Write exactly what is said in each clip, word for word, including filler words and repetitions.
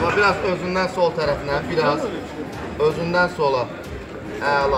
Bax, biraz özündən sol tərəfinə, biraz özündən sola. Əla.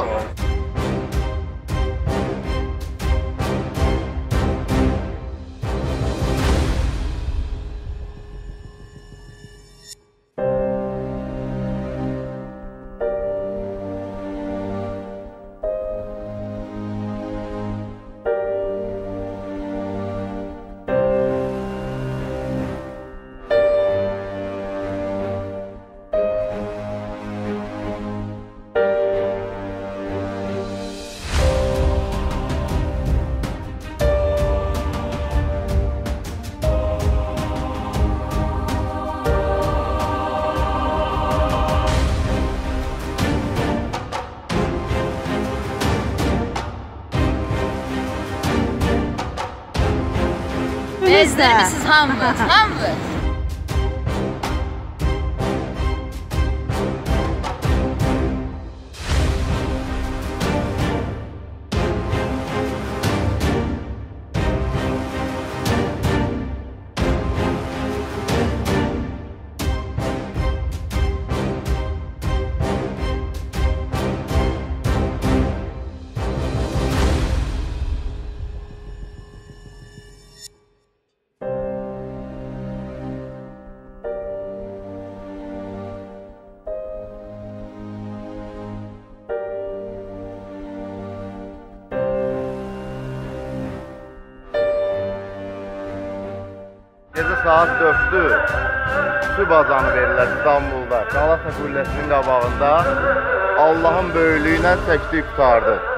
Bezdirmişsiniz hamınız, hamınız. Gecə saat dörddür, su bazanı verirlər İstanbulda. Galata Qülləsinin qabağında Allahın böyüklüyünə çəkdik qutardı.